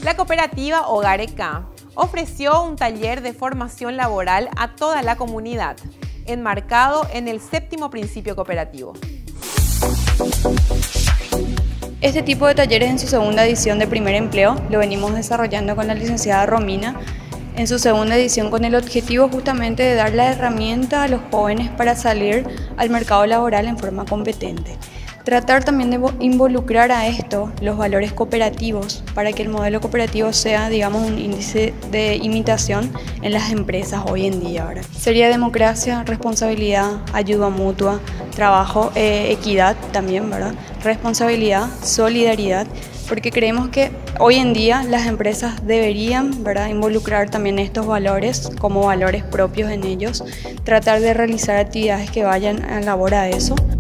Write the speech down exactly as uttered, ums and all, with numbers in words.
La cooperativa Hogar E K ofreció un taller de formación laboral a toda la comunidad, enmarcado en el séptimo principio cooperativo. Este tipo de talleres en su segunda edición de Primer Empleo lo venimos desarrollando con la licenciada Romina en su segunda edición con el objetivo justamente de dar la herramienta a los jóvenes para salir al mercado laboral en forma competente. Tratar también de involucrar a esto los valores cooperativos para que el modelo cooperativo sea, digamos, un índice de imitación en las empresas hoy en día. ¿verdad? Sería democracia, responsabilidad, ayuda mutua, trabajo, eh, equidad también, ¿verdad? Responsabilidad, solidaridad, porque creemos que hoy en día las empresas deberían, ¿verdad?, involucrar también estos valores como valores propios en ellos, tratar de realizar actividades que vayan a labor a eso.